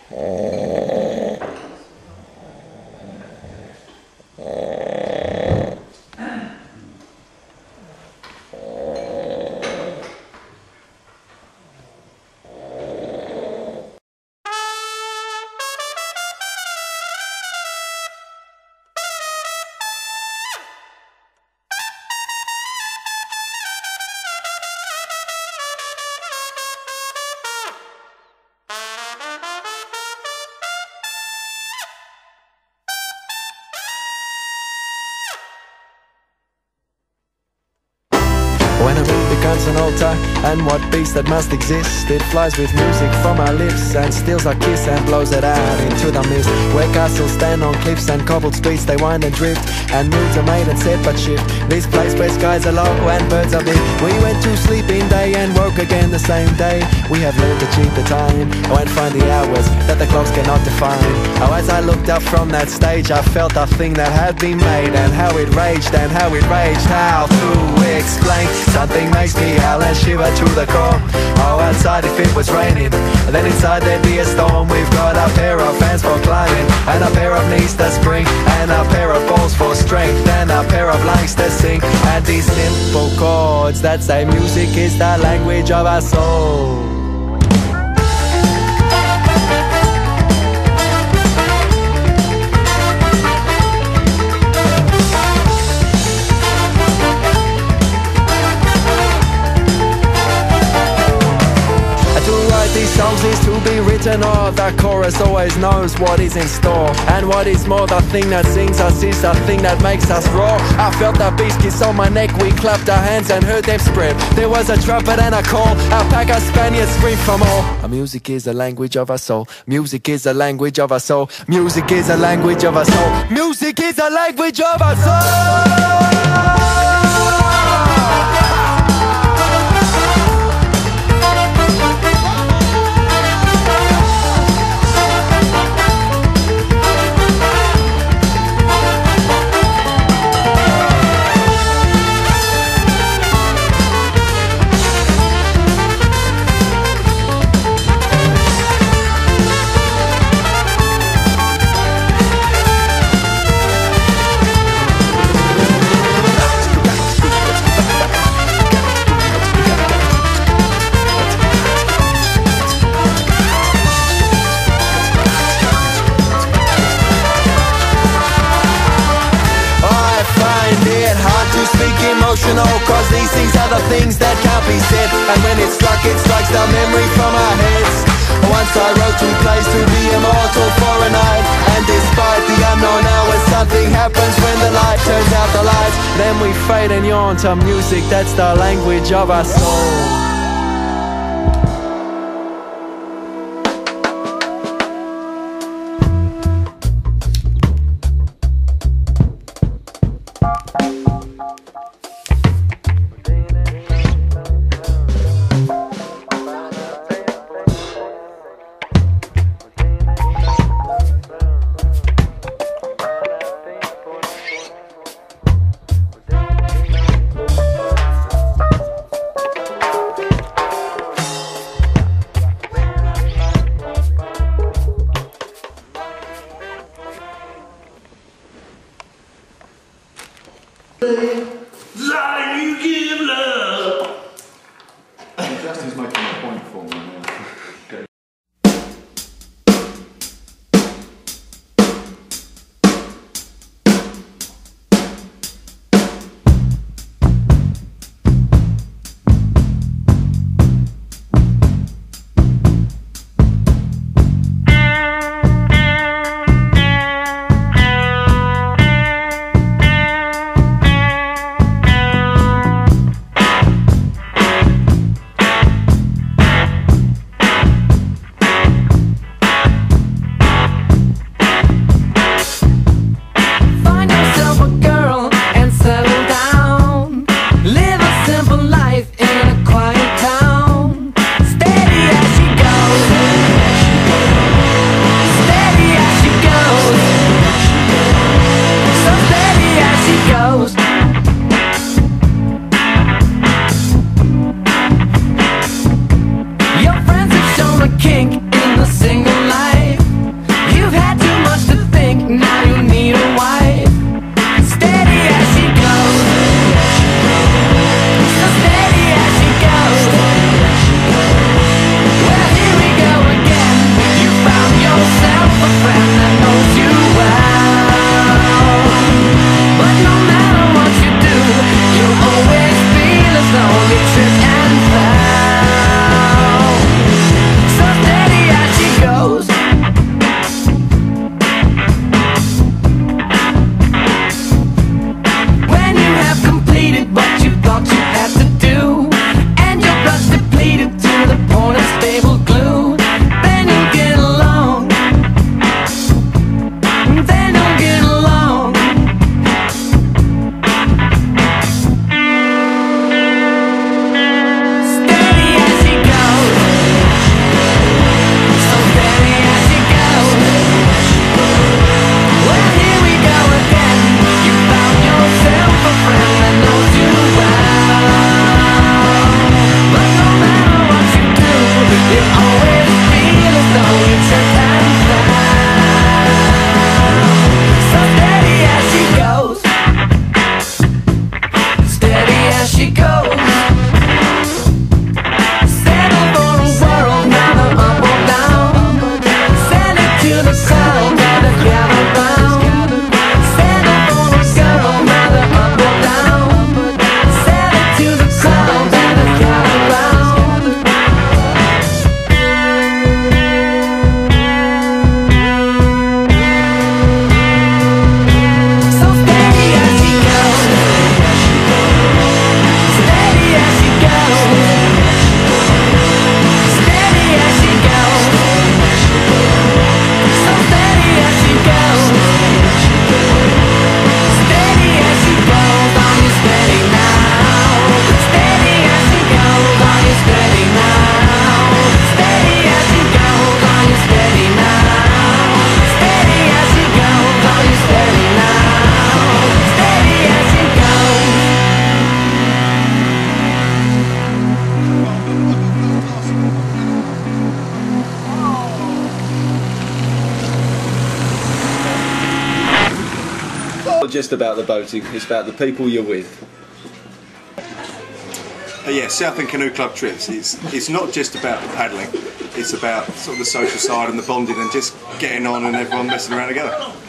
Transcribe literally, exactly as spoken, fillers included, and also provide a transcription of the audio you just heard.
When a moon becomes an altar, and what beast that must exist, it flies with music from our lips, and steals our kiss and blows it out into the mist. Where castles stand on cliffs and cobbled streets, they wind and drift, and moods are made and set but shift. This place where skies are low and birds are big. We went to sleep in day and woke again the same day. We have learned to cheat the time, oh, and find the hours that the clocks cannot define. Oh, as I looked up from that stage, I felt a thing that had been made, and how it raged and how it raged. How to explain? Something makes me howl and shiver to the core. Oh, outside if it was raining, then inside there'd be a storm. We've got a pair of hands for climbing, and a pair of knees to spring, and a pair of balls for strength, and a pair of lungs to sing. And these simple chords that say music is the language of our soul. These songs is to be written, or the chorus always knows what is in store. And what is more, the thing that sings us is the thing that makes us roar. I felt the beast kiss on my neck, we clapped our hands and heard them spread. There was a trumpet and a call, a pack of Spaniards screamed from all. Our music is the language of our soul. Music is the language of our soul. Music is the language of our soul. Music is the language of our soul. Cause these things are the things that can't be said, and when it struck, it strikes the memory from our heads. Once I wrote two plays to be immortal for a night, and despite the unknown hours, something happens when the light turns out the lights. Then we fade and yawn to music that's the language of our soul. Like you give love. Justin's making a point for me now. Okay. just about the boating, it's about the people you're with. Uh, yeah, Southend Canoe Club trips, it's, it's not just about the paddling, it's about sort of the social side and the bonding and just getting on and everyone messing around together.